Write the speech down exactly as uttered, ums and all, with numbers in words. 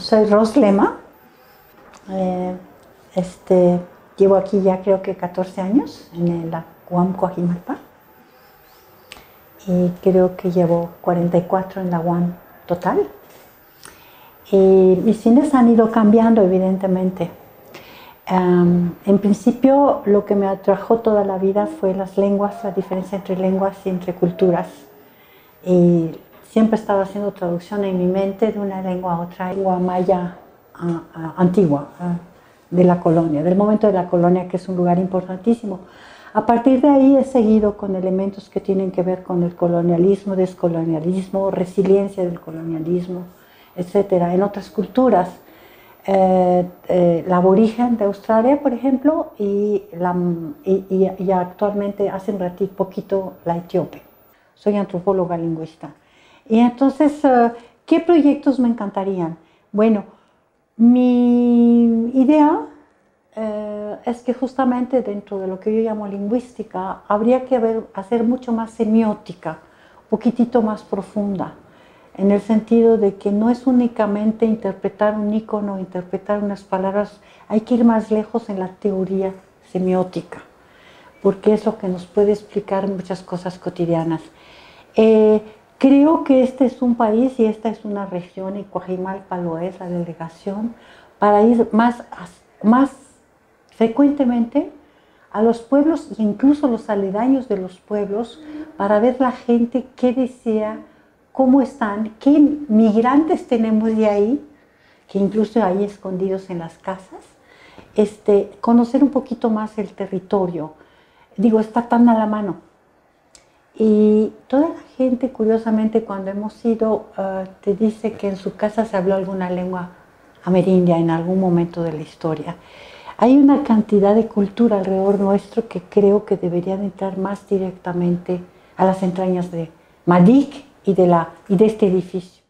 soy Ros Lema. Eh, este, llevo aquí ya creo que catorce años en la U A M Coajimalpa y creo que llevo cuarenta y cuatro en la U A M total. Y mis cines han ido cambiando, evidentemente. Um, en principio, lo que me atrajo toda la vida fue las lenguas, la diferencia entre lenguas y entre culturas. Y siempre estaba haciendo traducción en mi mente de una lengua a otra, lengua maya uh, uh, antigua, uh, de la colonia, del momento de la colonia, que es un lugar importantísimo. A partir de ahí he seguido con elementos que tienen que ver con el colonialismo, descolonialismo, resiliencia del colonialismo, etcétera. En otras culturas, eh, eh, la aborigen de Australia, por ejemplo, y, la, y, y, y actualmente hace un ratito poquito la etíope. Soy antropóloga lingüista. Y entonces, uh, ¿qué proyectos me encantarían? Bueno, mi idea eh, es que justamente dentro de lo que yo llamo lingüística, habría que haber, hacer mucho más semiótica, un poquitito más profunda, en el sentido de que no es únicamente interpretar un icono, interpretar unas palabras, hay que ir más lejos en la teoría semiótica, porque es lo que nos puede explicar muchas cosas cotidianas. Eh, creo que este es un país y esta es una región, y Coajimalpa lo es, la delegación, para ir más, más frecuentemente a los pueblos e incluso los aledaños de los pueblos para ver la gente qué desea, cómo están, qué migrantes tenemos de ahí, que incluso hay escondidos en las casas, este, conocer un poquito más el territorio. Digo, está tan a la mano. Y toda la gente, curiosamente, cuando hemos ido, uh, te dice que en su casa se habló alguna lengua amerindia en algún momento de la historia. Hay una cantidad de cultura alrededor nuestro que creo que deberían entrar más directamente a las entrañas de Madik y de, la, y de este edificio.